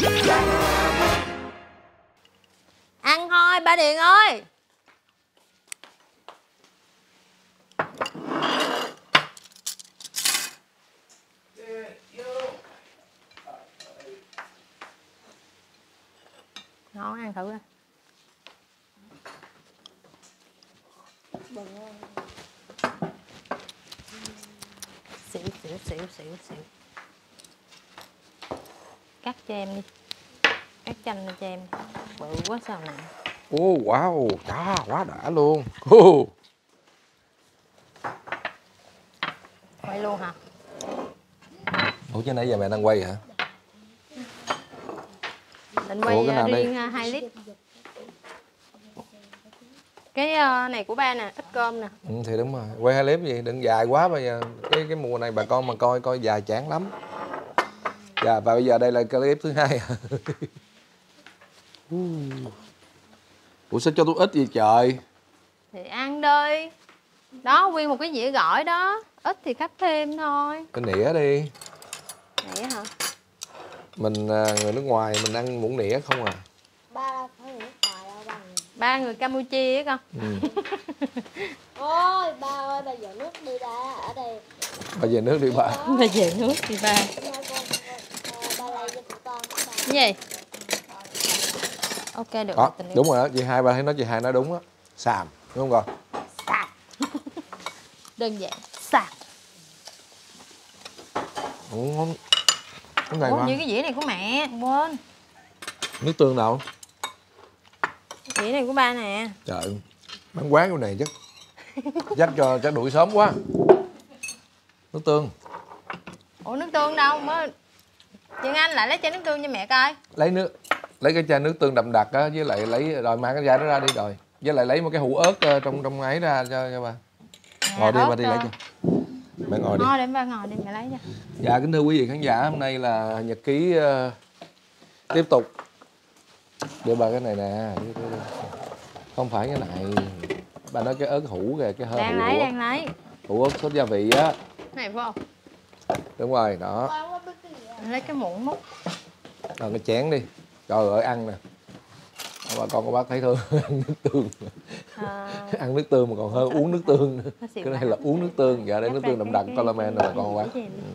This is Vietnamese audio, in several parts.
Ăn thôi ba Điền ơi. Ngon, ăn thử coi. Xỉu. Cắt cho em đi. Cắt chanh lên cho em. Bự quá sao nè. Wow, chà, quá đã luôn. Quay luôn hả? Ủa chứ nãy giờ mẹ đang quay hả? Định quay cái nào riêng đây? 2 lít. Cái này của ba nè, ít cơm nè. Ừ, thì đúng rồi, quay 2 clip gì, đừng dài quá bây giờ. Cái mùa này bà con mà coi dài chán lắm. Dạ, và bây giờ đây là clip thứ 2. Ủa sao cho tôi ít vậy trời? Thì ăn đi. Đó, nguyên một cái dĩa gỏi đó. Ít thì khắc thêm thôi. Cái nĩa đi. Nĩa hả? Mình người nước ngoài mình ăn muỗng nĩa không à. Ba phải người nước ngoài đâu ba. Ba người Campuchia á con. Ừ. Ôi ba ơi, ba giờ nước đi ra ở đây. Bà về nước đi bà. Ba về nước thì ba. Ba lấy cho tụi con. Cái gì? Ok được. Đó, đúng rồi đó, chị hai ba thấy nói chị hai nói đúng á. Xàm, đúng không con? Xàm. Đơn giản. Xàm. Ngon. Cái này Ủa, mà. như cái dĩa này của mẹ, quên. Nước tương đâu? Dĩa này của ba nè. Trời, bán quán của này chắc chắc đuổi sớm quá. Nước tương. Ủa nước tương đâu mới. Chị Anh lại lấy chai nước tương cho mẹ coi. Lấy cái chai nước tương đậm đặc á, với lại lấy rồi mang cái chai đó ra đi rồi. Với lại lấy một cái hũ ớt trong ấy ra cho bà. Ngồi đi, bà đi lấy cho. Mẹ ngồi đi. Thôi để ba ngồi đi, mẹ lấy cho. Dạ kính thưa quý vị khán giả, hôm nay là nhật ký tiếp tục. Đưa bà cái này nè. Không phải cái này. Bà nói cái ớt hũ kìa, cái hũ. Đang lấy. Hũ ớt sốt gia vị á. Này phải không? Đúng rồi, đó. Lấy cái muỗng múc. Rồi cái chén đi. Trời ơi ăn nè. Bà con cô bác thấy thương. Ăn nước tương. Ăn nước tương mà còn hơn uống nước tương nữa. Cái này là uống nước tương. Dạ đây nước tương đậm đặc Collamen nè bà con cô bác.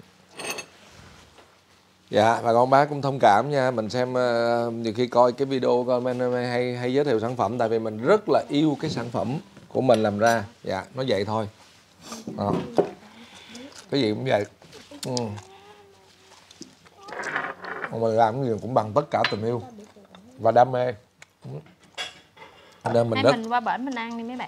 Dạ bà con bác cũng thông cảm nha. Mình xem nhiều khi coi cái video Collamen hay giới thiệu sản phẩm. Tại vì mình rất là yêu cái sản phẩm của mình làm ra. Dạ nó vậy thôi. Cái gì cũng vậy. Mình làm cái gì cũng bằng tất cả tình yêu và đam mê. Nên mình mình qua bển mình ăn đi mấy bạn.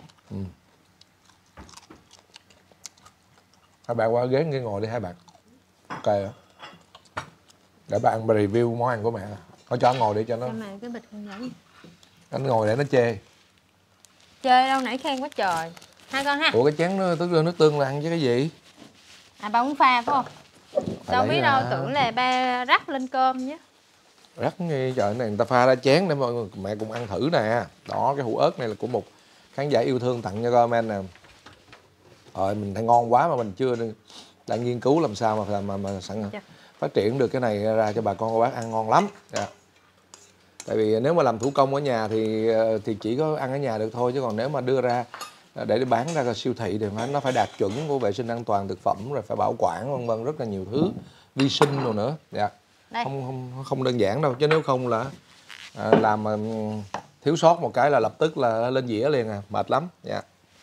Hai bạn qua ghế ngồi đi hai bạn. Ok ạ. Để ba ăn, ba review món ăn của mẹ. Thôi cho anh ngồi đi cho nó. Cho mẹ cái bịch con giấy. Anh ngồi để nó chê. Chê đâu, nãy khen quá trời. Hai con ha. Ủa cái chén nước tương là ăn với cái gì? À ba muốn pha phải không? Đâu biết đâu, tưởng là ba rắc lên cơm chứ. Rắc như trời này người ta pha ra chén để mọi người mẹ cùng ăn thử nè. Đó cái hũ ớt này là của một khán giả yêu thương tặng cho comment nè. Rồi mình thấy ngon quá mà mình chưa đang nghiên cứu làm sao mà sẵn phát triển được cái này ra cho bà con cô bác ăn ngon lắm. Dạ. Tại vì nếu mà làm thủ công ở nhà thì chỉ có ăn ở nhà được thôi, chứ còn nếu mà đưa ra để bán ra siêu thị thì nó phải đạt chuẩn của vệ sinh an toàn thực phẩm, rồi phải bảo quản vân vân, rất là nhiều thứ vi sinh rồi nữa. Dạ. Không đơn giản đâu, chứ nếu không là làm mà thiếu sót một cái là lập tức là lên dĩa liền à, mệt lắm. Dạ.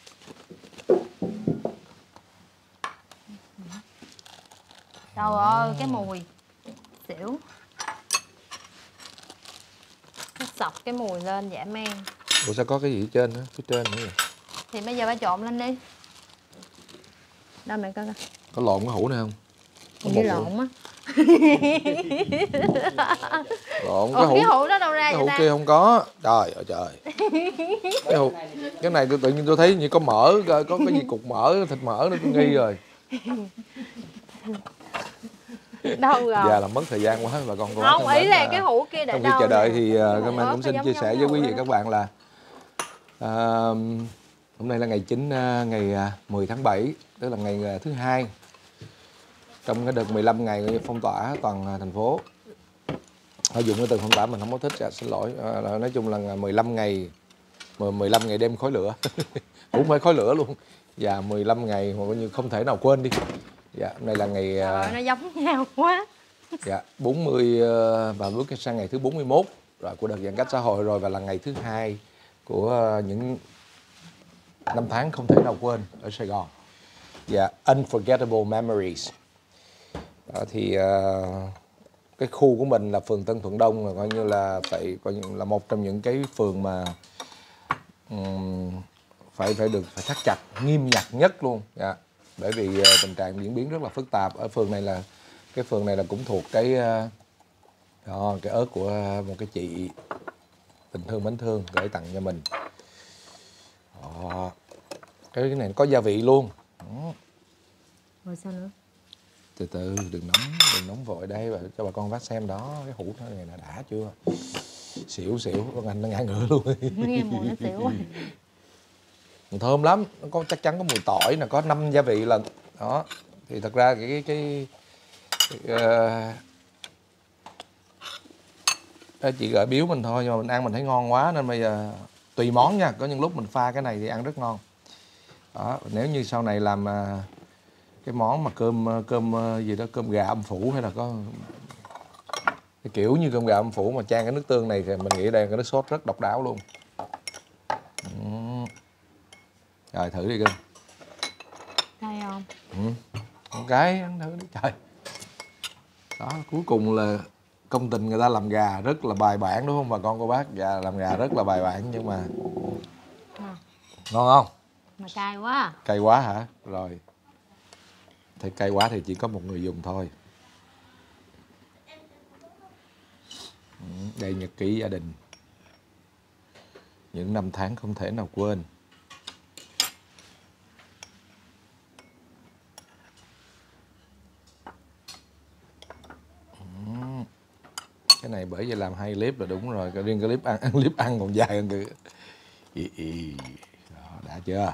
Trời ơi cái mùi xỉu. Nó sọc cái mùi lên dã man. Ủa sao có cái gì ở trên đó, phía trên nữa vậy? Thì bây giờ ba trộn lên đi. Đâu mẹ coi coi. Có lộn cái hũ này không? Hình như lộn á. Lộn cái hũ đó đâu ra cái vậy hũ ta? kia không có. Trời ơi trời. Cái này tự nhiên tôi thấy như có mỡ, có cái gì cục mỡ, thịt mỡ nữa tôi nghi rồi. Đâu rồi? Dạ là mất thời gian quá bà con cô bác. Không, ý là cái hũ kia để đâu. đâu. Trong khi chờ đợi thì comment cũng xin chia sẻ với quý vị các bạn là hôm nay là ngày 9 ngày 10 tháng 7, tức là ngày thứ hai trong cái đợt 15 ngày phong tỏa toàn thành phố. Thôi dùng cái từ phong tỏa mình không có thích, xin lỗi. Nói chung là 15 ngày 15 ngày đêm khói lửa. Cũng phải khói lửa luôn. Và 15 ngày mà coi như không thể nào quên đi. Dạ, hôm nay là ngày nó giống nhau quá. Dạ, 40 và bước sang ngày thứ 41 rồi của đợt giãn cách xã hội rồi, và là ngày thứ 2 của những năm tháng không thể nào quên ở Sài Gòn. Dạ, unforgettable memories. Đó, thì cái khu của mình là phường Tân Thuận Đông, là coi như là là một trong những cái phường mà phải thắt chặt nghiêm ngặt nhất luôn. Dạ. Bởi vì tình trạng diễn biến rất là phức tạp ở phường này. Là cái phường này là cũng thuộc cái ớt của một cái chị tình thương mến thương gửi tặng cho mình. Đó. Cái này có gia vị luôn. Đó. Rồi sao nữa? Từ từ, đừng nóng vội đây, cho bà con bác xem đó, cái hũ này là đã chưa? Xỉu con anh nó ngã ngửa luôn. Nghe mùi nó xỉu quá. Thơm lắm, nó có chắc chắn có mùi tỏi, là có 5 gia vị lần. Đó. Thì thật ra chị gửi biếu mình thôi, nhưng mà mình ăn mình thấy ngon quá nên bây giờ tùy món nha, có những lúc mình pha cái này thì ăn rất ngon. Đó, nếu như sau này làm cái món mà cơm gì đó, cơm gà âm phủ hay là có cái kiểu như cơm gà âm phủ mà chan cái nước tương này thì mình nghĩ đây cái nước sốt rất độc đáo luôn. Rồi thử đi cưng. Hay không? Con gái ăn thử đi trời. Đó, cuối cùng là công tình người ta làm gà rất là bài bản đúng không bà con cô bác? Làm gà rất là bài bản nhưng mà ngon không? Mà cay quá. Cay quá hả? Rồi. Thì cay quá thì chỉ có một người dùng thôi. Đây nhật ký gia đình. Những năm tháng không thể nào quên. Cái này bởi vì làm 2 clip là đúng rồi. Riêng cái clip ăn còn dài hơn kìa. Đó, đã chưa?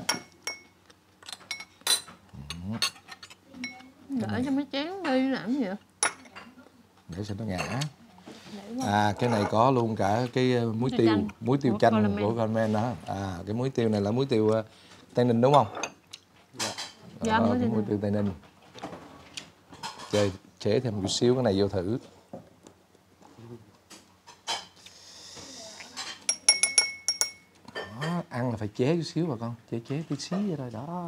Để cho mấy chén đi làm gì vậy? Để cho nó ngã. Cái này có luôn cả cái muối tiêu chanh của Coleman đó. Cái muối tiêu này là muối tiêu Tây Ninh đúng không? Dạ, muối tiêu Tây Ninh. Chế thêm một chút xíu cái này vô thử. Đó, ăn là phải chế chút xíu bà con, chế tí xíu vậy thôi đó.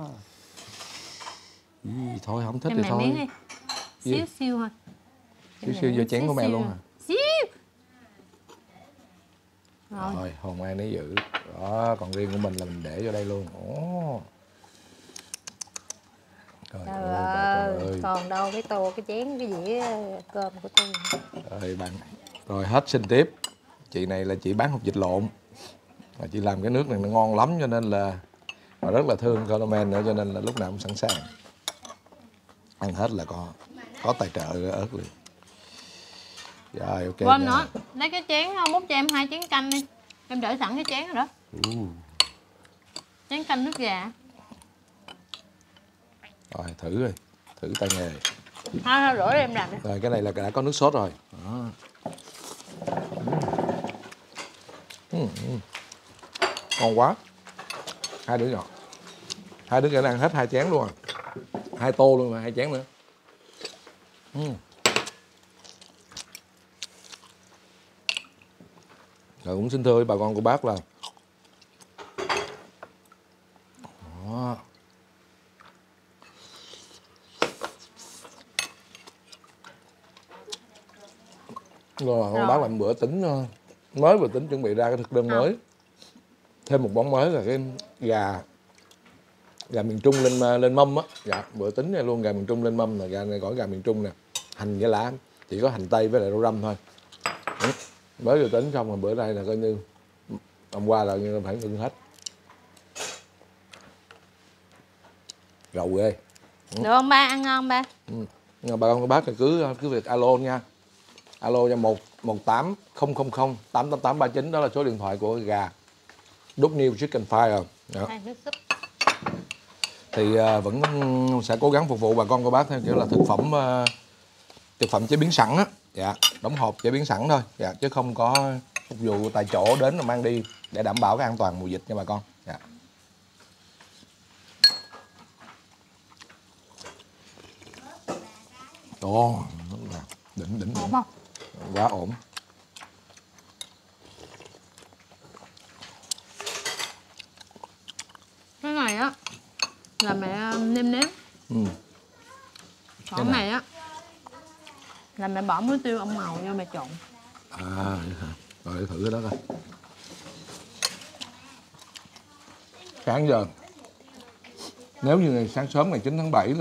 Thôi không thích thì thôi. Xíu thôi. Xíu vô chén của mẹ luôn hả? Xíu. Rồi, hồn ai nấy giữ. Đó, còn riêng của mình là mình để vô đây luôn. Trời ơi, còn đâu cái tô, cái chén, cái dĩa cơm của tôi. Rồi hết xin tiếp. Chị này là chị bán hột vịt lộn. Mà chị làm cái nước này nó ngon lắm cho nên là mà rất là thương Coleman nữa cho nên là lúc nào cũng sẵn sàng. Ăn hết là có tài trợ ớt liền. Rồi ok. Quên nữa, lấy cái chén múc cho em 2 chén canh đi. Em để sẵn cái chén rồi đó. Chén canh nước gà. Rồi thử tay nghề. Thôi rửa đi em làm đi. Rồi cái này là đã có nước sốt rồi. Đó. Ngon quá. Hai đứa nhỏ ăn hết 2 chén luôn à. 2 tô luôn mà 2 chén nữa. Rồi cũng xin thưa với bà con của bác là đó. Rồi bác làm bữa tính mới vừa tính chuẩn bị ra cái thực đơn mới. Thêm một món mới là cái gà miền Trung lên mâm á. Dạ, bữa tính này luôn, gà miền Trung lên mâm là gà này, gỏi gà miền Trung nè, hành với lá, chỉ có hành tây với lại rau răm thôi. Mới vừa tính xong rồi bữa nay là coi như hôm qua là như phải ngưng hết. Rầu ghê. Được không ba, ăn ngon ba? Bà con bác thì cứ việc alo nha. Alo cho 118 000 88839, đó là số điện thoại của gà Đúc New Chicken Fire. Nước súp. Thì vẫn sẽ cố gắng phục vụ bà con cô bác theo kiểu là thực phẩm thực phẩm chế biến sẵn á, dạ, đóng hộp chế biến sẵn thôi, dạ, chứ không có phục vụ tại chỗ đến mà mang đi để đảm bảo cái an toàn mùa dịch nha bà con. Dạ. Ồ, đỉnh Ổn không? quá ổn. Cái này á là mẹ nêm nếm. Còn cái này á là mẹ bỏ muối tiêu ông màu vô mẹ trộn. À, rồi để thử cái đó coi. Sáng giờ nếu như ngày sáng sớm ngày 9 tháng 7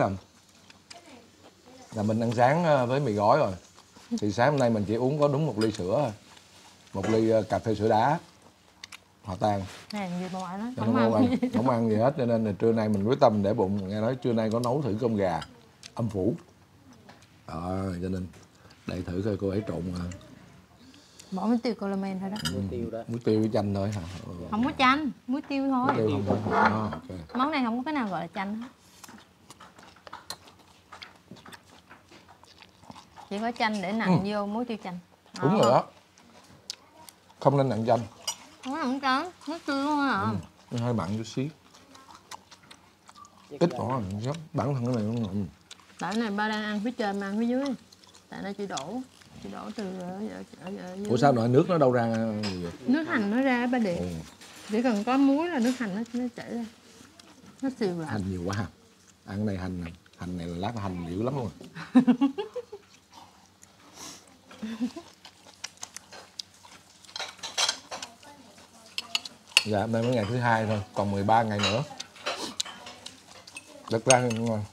là mình ăn sáng với mì gói rồi, thì sáng hôm nay mình chỉ uống có đúng 1 ly sữa thôi, 1 ly cà phê sữa đá hòa tan. Này gì mà ngoại nói Không ăn gì hết, cho nên là trưa nay mình quyết tâm để bụng. Nghe nói trưa nay có nấu thử cơm gà âm phủ, cho nên để thử coi cô ấy trộn bỏ muối tiêu collagen thôi đó. muối tiêu với chanh thôi hả? Không có chanh, muối tiêu thôi. Muối tiêu không thôi. Okay. Món này không có cái nào gọi là chanh hết. Chỉ có chanh để nặn vô muối tiêu chanh. Đúng rồi đó. Không nên nặn chanh. Không có nặn chanh, muối tiêu thôi à. Hơi mặn chút xíu. Ít bỏ bản thân cái này nó ngậm. Tại cái này ba đang ăn phía trên mà ăn phía dưới. Tại nó chỉ đổ từ ở dưới. Ủa sao nội nước nó đâu ra vậy? Nước hành nó ra ba điện. Chỉ cần có muối là nước hành nó chảy ra. Nó xìu lại. Hành nhiều quá ha. Ăn cái này hành này là lát hành dữ lắm luôn. Dạ, hôm nay mới ngày thứ 2 thôi, còn 13 ngày nữa. Thật ra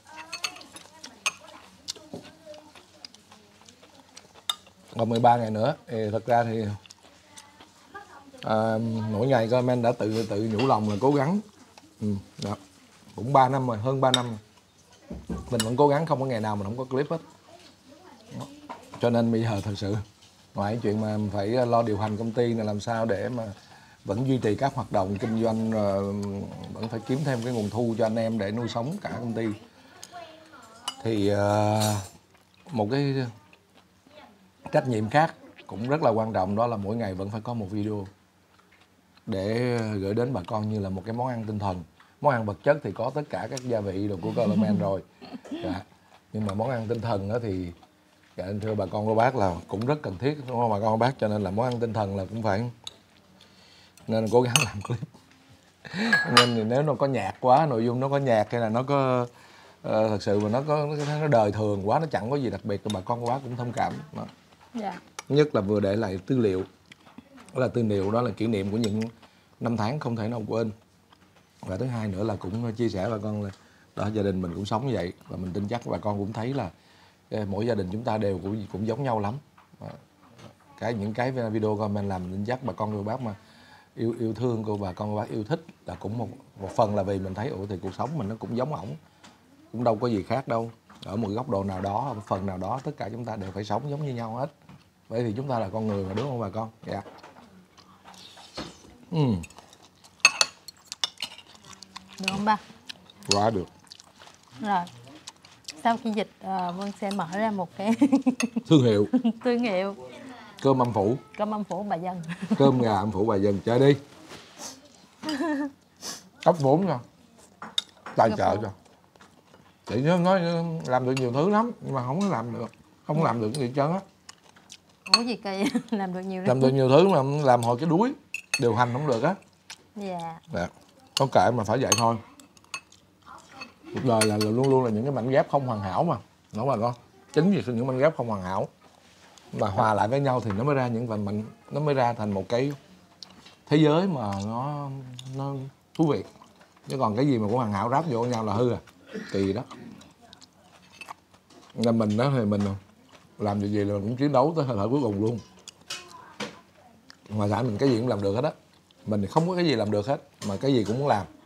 còn 13 ngày nữa thì thật ra thì mỗi ngày comment đã tự nhủ lòng là cố gắng. Đó. Cũng 3 năm rồi, hơn 3 năm rồi. Mình vẫn cố gắng, không có ngày nào mình không có clip hết. Đó. Cho nên bây giờ thật sự ngoài chuyện mà phải lo điều hành công ty là làm sao để mà vẫn duy trì các hoạt động kinh doanh, vẫn phải kiếm thêm cái nguồn thu cho anh em để nuôi sống cả công ty, thì một cái trách nhiệm khác cũng rất là quan trọng, đó là mỗi ngày vẫn phải có một video để gửi đến bà con như là một cái món ăn tinh thần. Món ăn vật chất thì có tất cả các gia vị đồ của Coleman rồi, dạ. Nhưng mà món ăn tinh thần đó thì dạ, thưa bà con cô bác là cũng rất cần thiết, đúng không bà con cô bác? Cho nên là món ăn tinh thần là cũng phải nên cố gắng làm clip. Nên thì nếu nó có nhạt quá, nội dung nó có nhạt hay là nó có thật sự mà nó đời thường quá, nó chẳng có gì đặc biệt thì bà con cô bác cũng thông cảm đó. Dạ. Nhất là vừa để lại tư liệu, đó là tư liệu, đó là kỷ niệm của những năm tháng không thể nào quên. Và thứ hai nữa là cũng chia sẻ bà con là đó, gia đình mình cũng sống như vậy, và mình tin chắc bà con cũng thấy là mỗi gia đình chúng ta đều cũng giống nhau lắm. Những cái video comment làm tin chắc bà con cô bác mà yêu thương cô, bà con cô bác yêu thích là cũng một phần là vì mình thấy thì cuộc sống mình nó cũng giống ổng, cũng đâu có gì khác đâu. Ở một góc độ nào đó, một phần nào đó, tất cả chúng ta đều phải sống giống như nhau hết. Vậy thì chúng ta là con người mà, đúng không bà con? Dạ. Được không ba? Quá được. Rồi. Sau khi dịch Vân sẽ mở ra một cái thương hiệu cơm âm phủ. Cơm âm phủ bà Dân. Cơm gà âm phủ bà Dân, chơi đi. Cấp vốn nha, tài trợ cho. Chị nói làm được nhiều thứ lắm nhưng mà không có làm được, không làm được cái gì trơn á. Ủa gì kỳ làm được nhiều Làm được nhiều thứ mà làm hồi cái đuối, điều hành không được á. Dạ. Dạ. Có kệ mà phải vậy thôi. Cuộc đời là luôn luôn là những cái mảnh ghép không hoàn hảo mà, đúng bà con? Chính vì những mảnh ghép không hoàn hảo mà hòa lại với nhau thì nó mới ra nó mới ra thành một cái thế giới mà nó thú vị. Chứ còn cái gì mà cũng hoàn hảo ráp vô nhau là hư à, kỳ đó. Nên mình đó thì mình làm việc gì là mình cũng chiến đấu tới hơi thở cuối cùng luôn. Ngoài ra mình cái gì cũng làm được hết á. Mình thì không có cái gì làm được hết, mà cái gì cũng muốn làm.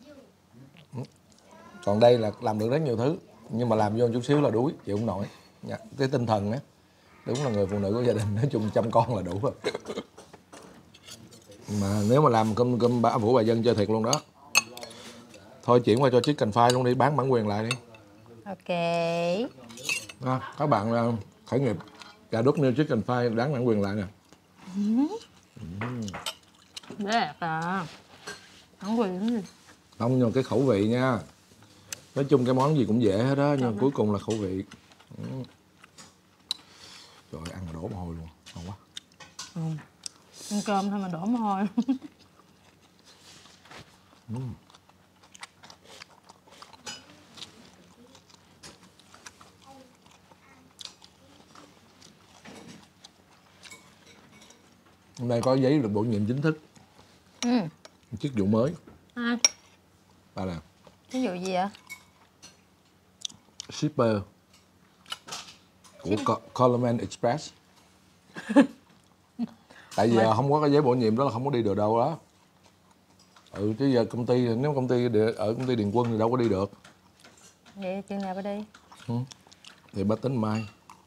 Còn đây là làm được rất nhiều thứ, nhưng mà làm vô chút xíu là đuối, chịu không nổi. Cái tinh thần á, đúng là người phụ nữ của gia đình nói chung chăm con là đủ rồi. Mà nếu mà làm cơm phủ bà Dân chơi thiệt luôn đó. Thôi chuyển qua cho Chicken Fry luôn đi, bán bản quyền lại đi. Ok. Các bạn khởi nghiệp gà đốt nêu chicken fry đáng bản quyền lại nè. Đẹp à. Bản quyền gì? Không, nhưng mà cái khẩu vị nha. Nói chung cái món gì cũng dễ hết đó, nhưng mà cuối cùng là khẩu vị. Trời ơi, ăn mà đổ mồ hôi luôn, ngon quá. Ăn cơm thôi mà đổ mồ hôi. Hôm nay có giấy được bổ nhiệm chính thức. Chức vụ mới. À, Ba nè. ví dụ gì ạ? Shipper của Coleman Express. Tại vì không có cái giấy bổ nhiệm đó là không có đi được đâu đó. Chứ giờ công ty, nếu công ty ở công ty Điền Quân thì đâu có đi được. Vậy chừng nào bà đi? Thì ba tính mai.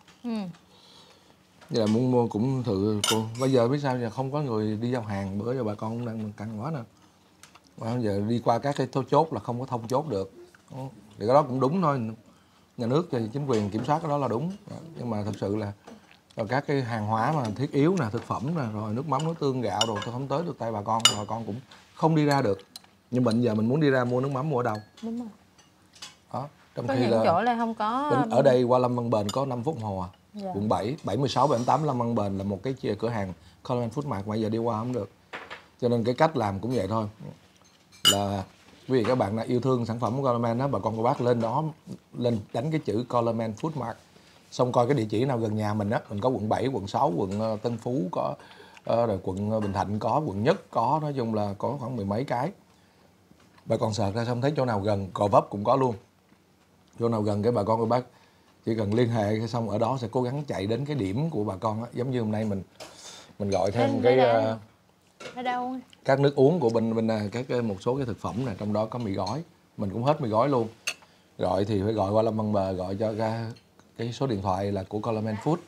Vậy là muốn mua cũng thử. Bây giờ biết sao giờ không có người đi giao hàng, bữa giờ bà con cũng đang căng quá nè. Bây giờ đi qua các cái chốt là không có thông chốt được. Thì cái đó cũng đúng thôi. Nhà nước thì chính quyền kiểm soát cái đó là đúng. Nhưng mà thật sự là rồi các cái hàng hóa mà thiết yếu nè, thực phẩm nè, rồi nước mắm, nước tương, gạo đồ tôi không tới được tay bà con cũng không đi ra được. Nhưng bây giờ mình muốn đi ra mua nước mắm mua ở đâu? Đúng rồi. Đó, trong Có khi những là chỗ này không có. ở đây qua Lâm Văn Bền có 5 phút hồ à. Dạ. Quận 7, 76, 78 Lâm Văn Bền là một cái cửa hàng Coleman Food Mart mà giờ đi qua không được. Cho nên cái cách làm cũng vậy thôi. Là quý vị các bạn nào yêu thương sản phẩm của Coleman đó, bà con cô bác lên đó, lên đánh cái chữ Coleman Food Mart. Xong coi cái địa chỉ nào gần nhà mình á, mình có quận 7, quận 6, quận Tân Phú có, rồi quận Bình Thạnh có, quận Nhất có, nói chung là có khoảng 10 mấy cái. Bà con search ra xong thấy chỗ nào gần, Gò Vấp cũng có luôn. Chỗ nào gần cái bà con cô bác chỉ cần liên hệ xong ở đó sẽ cố gắng chạy đến cái điểm của bà con á. Giống như hôm nay mình gọi thêm Ở đâu? các nước uống của bên các một số cái thực phẩm này, trong đó có mì gói, mình cũng hết mì gói luôn. Gọi thì phải gọi qua Lâm Văn Bờ, gọi cho cái số điện thoại là của Coleman Food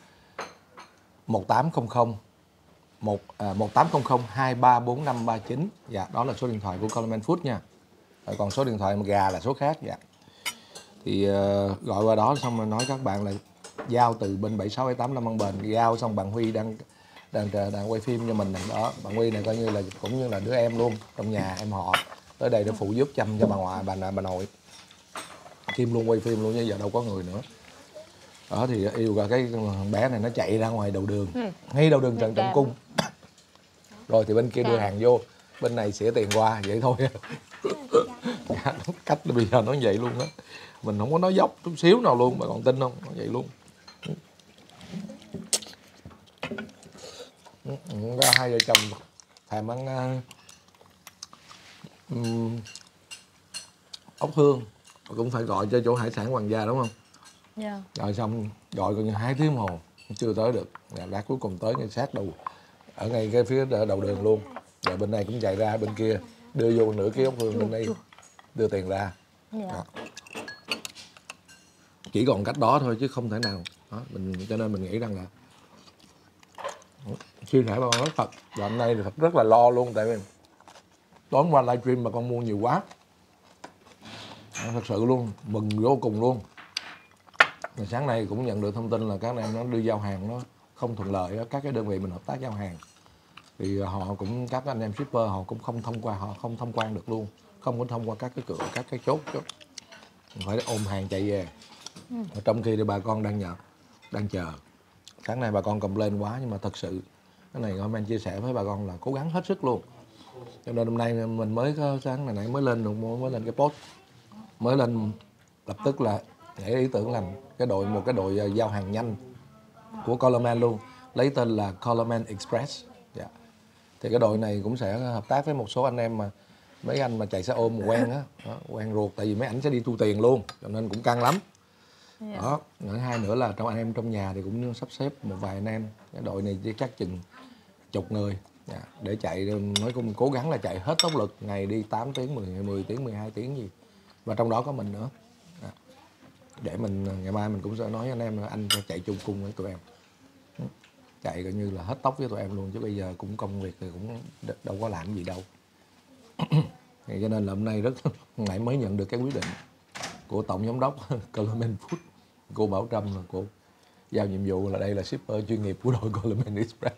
1800 1800 234539. Dạ, đó là số điện thoại của Coleman Food nha. Rồi còn số điện thoại mà gà là số khác. Dạ. Thì gọi qua đó xong rồi nói các bạn là giao từ bên 76 78 Lâm Văn Bền, giao xong bạn Huy đang quay phim cho mình đó. Bạn Huy này coi như là cũng như là đứa em luôn trong nhà, em họ tới đây để phụ giúp chăm cho bà ngoại, bà nội. Kim luôn quay phim luôn chứ giờ đâu có người nữa. Đó thì yêu cả cái bé này nó chạy ra ngoài đầu đường, ngay đầu đường Trần Trọng Cung. Rồi thì bên kia đưa hàng vô, bên này xỉa tiền qua, vậy thôi. Cách bây giờ nó vậy luôn á. Mình không có nói dốc chút xíu nào luôn, bà còn tin không? Nó vậy luôn. Có hai vợ chồng thèm ăn ốc hương, cũng phải gọi cho chỗ hải sản Hoàng Gia đúng không? Dạ. Rồi xong gọi coi như 2 tiếng đồng hồ chưa tới được. Lát cuối cùng tới ngay sát đầu ở ngay cái phía đầu đường luôn. Rồi bên này cũng chạy ra bên kia đưa vô nửa ký ốc hương, bên đây đưa tiền ra. Dạ. Chỉ còn cách đó thôi chứ không thể nào. Đó, cho nên mình nghĩ rằng là chia sẻ bà con rất thật. Và hôm nay thì thật rất là lo luôn, tại vì tối hôm qua livestream mà con mua nhiều quá. Thật sự luôn, mừng vô cùng luôn. Rồi sáng nay cũng nhận được thông tin là các anh nó đưa giao hàng nó không thuận lợi đó. Các cái đơn vị mình hợp tác giao hàng thì họ cũng, các anh em shipper họ cũng không thông quan được luôn, không có thông qua các cái cửa, các cái chốt phải ôm hàng chạy về. Trong khi thì bà con đang chờ. Sáng nay bà con complain quá, nhưng mà thật sự cái này Coleman chia sẻ với bà con là cố gắng hết sức luôn. Cho nên hôm nay mình mới có sáng này mới lên cái post, mới lên lập tức là để ý tưởng làm một cái đội giao hàng nhanh của Coleman luôn, lấy tên là Coleman Express. Yeah. Thì cái đội này cũng sẽ hợp tác với một số anh em mà mấy anh mà chạy xe ôm quen á, quen ruột, tại vì mấy ảnh sẽ đi thu tiền luôn, cho nên cũng căng lắm. Yeah. Đó, hai nữa là anh em trong nhà thì cũng sắp xếp một vài anh em, cái đội này chắc chừng chục người. Để chạy, nói chung cố gắng là chạy hết tốc lực, ngày đi 8 tiếng, 10 tiếng, 12 tiếng gì, và trong đó có mình nữa. Để mình ngày mai mình cũng sẽ nói với anh em là anh sẽ chạy chung cùng với tụi em, chạy coi như là hết tốc với tụi em luôn, chứ bây giờ cũng công việc thì cũng đâu có làm gì đâu. Cho nên là hôm nay nãy mới nhận được cái quyết định của tổng giám đốc Coleman Food, cô Bảo Trâm, là cô giao nhiệm vụ là đây là shipper chuyên nghiệp của đội Coleman Express.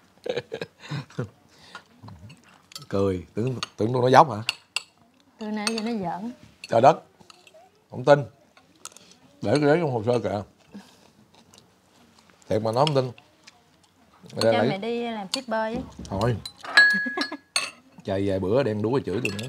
Cười, tưởng tôi nói dốc hả? Từ nãy giờ nó giỡn. Trời đất, không tin. Để trong hồ sơ kìa. Thiệt mà nói không tin. Cho mày đi làm shipper với. Thôi. Chạy vài bữa đem đũa chửi tôi nữa.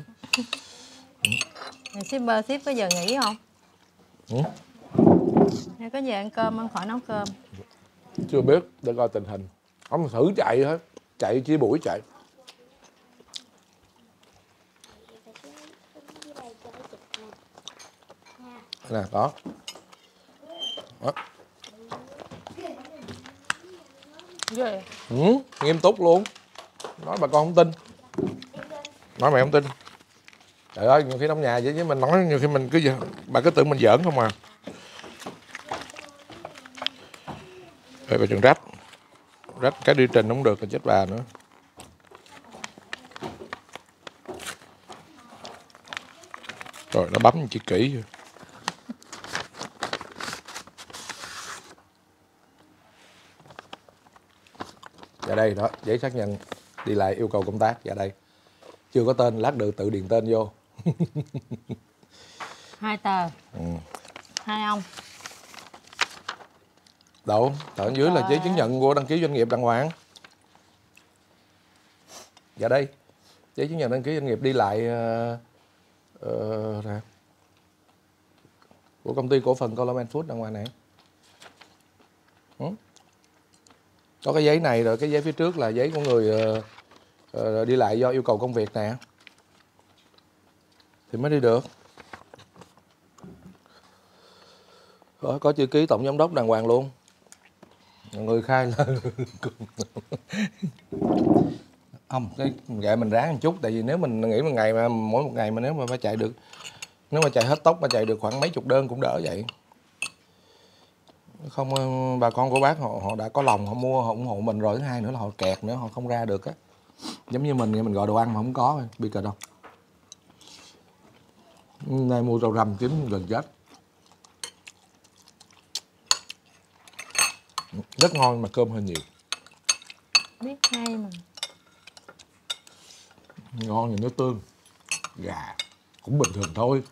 Shipper ship có giờ nghỉ không? Ừ? Hay có giờ ăn cơm ăn khỏi nấu cơm? Chưa biết, để coi tình hình. Không thử chạy hết. Chạy chỉ buổi chạy. Nè, đó. Đó. Ghê. Ừ, nghiêm túc luôn. Nói bà con không tin. Nói mày không tin. Trời ơi, nhiều khi trong nhà vậy chứ mình nói nhiều khi mình cứ bà cứ tưởng mình giỡn không à. Rồi bà chừng rách cái đi trình không được là chết bà nữa. Rồi nó bấm chị kỹ rồi. Dạ đây đó, giấy xác nhận đi lại yêu cầu công tác. Dạ đây. Chưa có tên, lát được tự điền tên vô. 2 tờ. Ừ. 2 ông. Đâu, tờ dưới là giấy chứng nhận của đăng ký doanh nghiệp đàng hoàng. Dạ đây, giấy chứng nhận đăng ký doanh nghiệp đi lại nè. Của công ty cổ phần Coleman Food đàng hoàng này. Ừ. Có cái giấy này rồi cái giấy phía trước là giấy của người đi lại do yêu cầu công việc nè. Thì mới đi được. Đó, có chữ ký tổng giám đốc đàng hoàng luôn. Người khai là không, cái vậy mình ráng một chút. Tại vì nếu mình nghĩ một ngày mà mỗi một ngày mà nếu mà phải chạy được, nếu mà chạy hết tốc mà chạy được khoảng mấy chục đơn cũng đỡ vậy. Không, bà con của bác họ đã có lòng họ mua họ ủng hộ mình rồi. Thứ hai nữa là họ kẹt nữa, họ không ra được á. Giống như mình gọi đồ ăn mà không có biết rồi đâu. Nay mua rau răm kiếm gần chết. Rất ngon mà cơm hơi nhiều. Biết hay mà. Ngon như nước tương. Gà cũng bình thường thôi.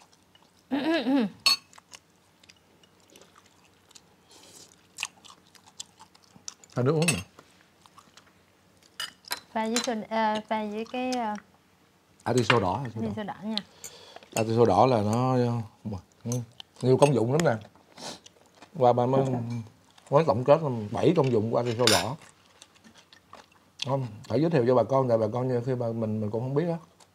Hai đứa uống nè. Pha với cái Atiso đỏ. Atiso đỏ nha. Atiso đỏ là nó nhiều công dụng lắm nè. Và bà mới nói tổng kết là 7 công dụng của atiso đỏ. Không, phải giới thiệu cho bà con, tại bà con như khi mình cũng không biết á.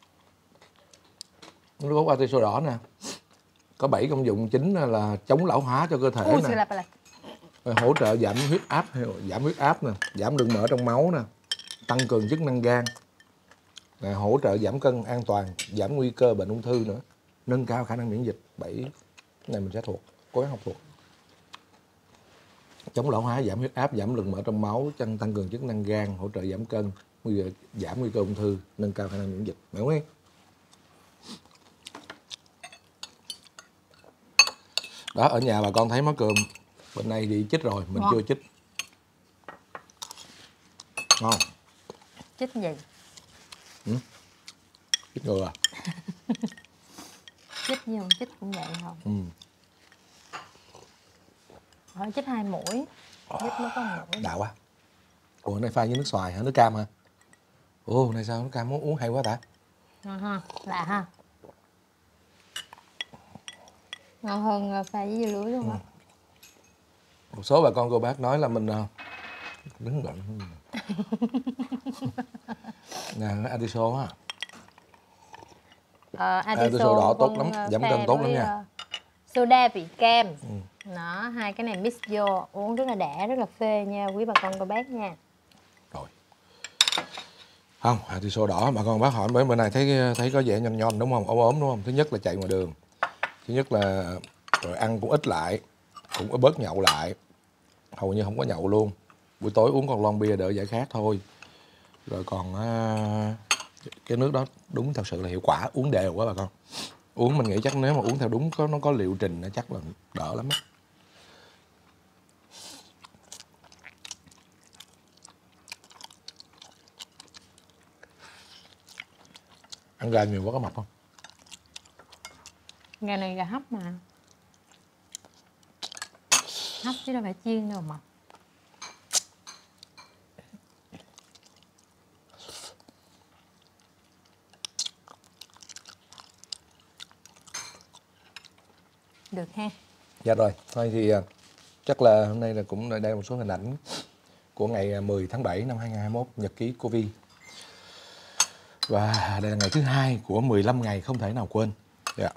Nước cốt atiso đỏ nè, có 7 công dụng chính là chống lão hóa cho cơ thể nè, hỗ trợ giảm huyết áp nè, giảm lượng mỡ trong máu nè, tăng cường chức năng gan nè, hỗ trợ giảm cân an toàn, giảm nguy cơ bệnh ung thư nữa, nâng cao khả năng miễn dịch. 7 này mình sẽ thuộc, cố gắng học thuộc. Chống lão hóa, giảm huyết áp, giảm lượng mỡ trong máu, tăng cường chức năng gan, hỗ trợ giảm cân, giảm nguy cơ ung thư, nâng cao khả năng miễn dịch. Mày không nghe? Đó, ở nhà bà con thấy món cơm bên này thì chích rồi, mình chưa chích. Ngon. Chích gì? Chích ngừa. Chích gì không? Chích cũng vậy không? Chích 2 mũi. Chích mới có 1 mũi. Đã quá. Ủa, này pha với nước xoài hả? Nước cam hả? Ồ, này sao nước cam uống hay quá ta? Ngon ha, lạ ha. Ngon hơn pha với dưa lưới luôn á. Một số bà con cô bác nói là mình đứng gần. Nè, atiso á. Atiso đỏ tốt lắm, giảm cân tốt lắm nha. Soda vị cam. Nó, hai cái này mix vô uống rất là đã, rất là phê nha quý bà con cô bác nha. Rồi. Không, atiso đỏ bà con bác hỏi bởi bữa nay thấy có vẻ nhon nhon đúng không? Ốm đúng không? Thứ nhất là chạy ngoài đường. Thứ nhất là rồi ăn cũng ít lại, cũng bớt nhậu lại. Hầu như không có nhậu luôn. Buổi tối uống con lon bia đỡ giải khát thôi. Rồi còn cái nước đó đúng thật sự là hiệu quả, uống đều quá bà con. Uống mình nghĩ chắc nếu mà uống theo đúng nó có liệu trình chắc là đỡ lắm á. Ăn gà nhiều quá có mập không? Gà này gà hấp mà. Hấp chứ đâu phải chiên đâu mà. Được ha. Dạ rồi, thôi thì chắc là hôm nay là cũng đây một số hình ảnh của ngày 10 tháng 7 năm 2021, nhật ký của Vi. Và đây là ngày thứ 2 của 15 ngày không thể nào quên. Dạ.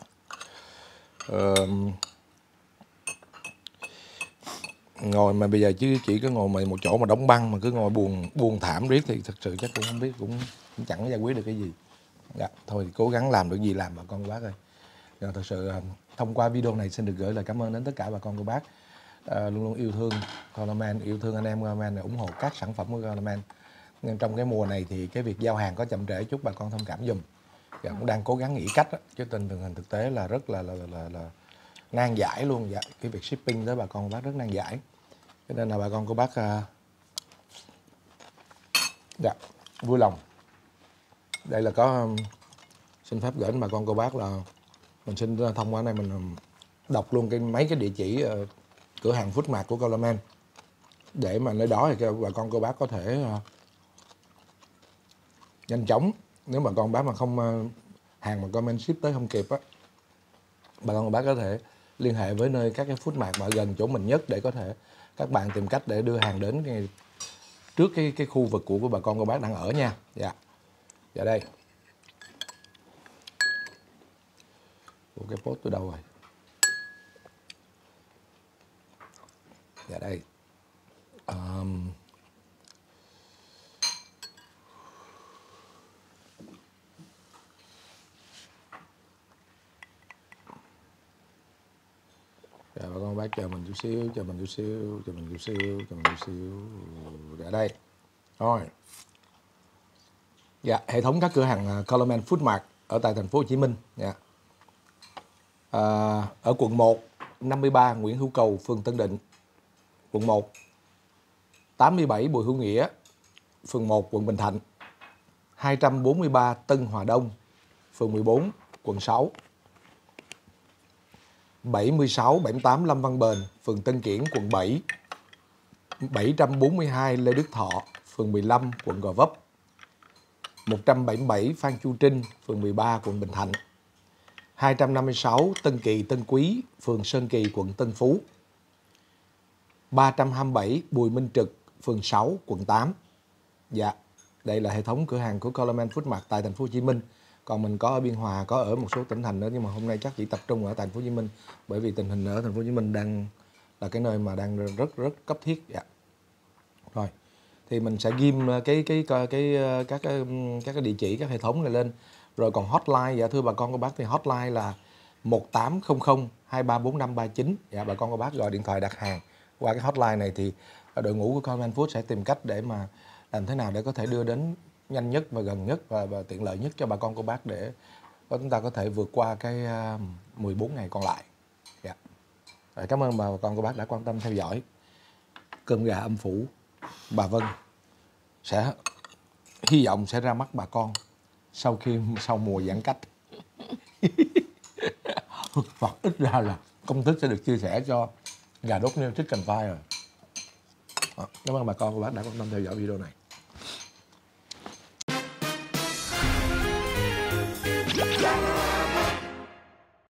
Ngồi mà bây giờ chứ chỉ có ngồi một chỗ mà đóng băng mà cứ ngồi buồn thảm riết thì thật sự chắc cũng không biết, cũng chẳng giải quyết được cái gì. Dạ, thôi thì cố gắng làm được gì làm bà con cô bác ơi. Dạ, thật sự thông qua video này xin được gửi lời cảm ơn đến tất cả bà con cô bác luôn luôn yêu thương Colorman, yêu thương anh em Colorman, ủng hộ các sản phẩm của Colorman. Nhưng trong cái mùa này thì cái việc giao hàng có chậm trễ chút bà con thông cảm giùm. Dạ, cũng đang cố gắng nghĩ cách đó, chứ tình hình thực tế là rất là nan giải luôn. Dạ, cái việc shipping tới bà con cô bác rất nan giải. Cho nên là bà con cô bác dạ, vui lòng. Đây là có xin phép gửi đến bà con cô bác là mình xin thông qua này mình đọc luôn mấy cái địa chỉ cửa hàng Food Mart của Colorman để mà nơi đó thì bà con cô bác có thể nhanh chóng, nếu bà con bác mà không hàng mà comment ship tới không kịp á, bà con cô bác có thể liên hệ với nơi các cái Food Mart mà gần chỗ mình nhất để có thể các bạn tìm cách để đưa hàng đến trước cái khu vực của bà con cô bác đang ở nha. Dạ. Dạ đây. Ủa, cái post từ đâu rồi? Dạ đây. Dạ, bà con bác chờ mình chút xíu, chờ mình chút xíu, chờ mình chút xíu, chờ mình chút xíu. Dạ đây. Rồi. Dạ, hệ thống các cửa hàng Colorman Food Mart ở tại thành phố Hồ Chí Minh. Dạ. Ở quận 1, 53 Nguyễn Hữu Cầu, phường Tân Định. Quận 1, 87 Bùi Hữu Nghĩa, phường 1, quận Bình Thạnh. 243 Tân Hòa Đông, phường 14, quận 6. 76, 78 Lâm Văn Bền, phường Tân Kiển, quận 7. 742 Lê Đức Thọ, phường 15, quận Gò Vấp. 177 Phan Chu Trinh, phường 13, quận Bình Thạnh. 256 Tân Kỳ Tân Quý, phường Sơn Kỳ, quận Tân Phú. 327 Bùi Minh Trực, phường 6, quận 8. Dạ, đây là hệ thống cửa hàng của Colorman Food Mart tại thành phố Hồ Chí Minh. Còn mình có ở Biên Hòa, có ở một số tỉnh thành nữa, nhưng mà hôm nay chắc chỉ tập trung ở thành phố Hồ Chí Minh, bởi vì tình hình ở thành phố Hồ Chí Minh đang là cái nơi mà đang rất cấp thiết. Dạ. Rồi, thì mình sẽ ghim các cái địa chỉ, các hệ thống này lên. Rồi còn hotline, dạ thưa bà con cô bác, thì hotline là 1800 234539. Dạ, bà con cô bác gọi điện thoại đặt hàng qua cái hotline này thì đội ngũ của Colorman Food sẽ tìm cách để mà làm thế nào để có thể đưa đến nhanh nhất và gần nhất và tiện lợi nhất cho bà con cô bác để chúng ta có thể vượt qua cái 14 ngày còn lại. Dạ. Rồi, cảm ơn bà con cô bác đã quan tâm theo dõi. Cơm gà âm phủ bà Vân sẽ hy vọng sẽ ra mắt bà con sau mùa giãn cách. Hoặc ít ra là công thức sẽ được chia sẻ cho gà đốt nêu chicken fire rồi. Cảm ơn bà con cô bác đã quan tâm theo dõi video này.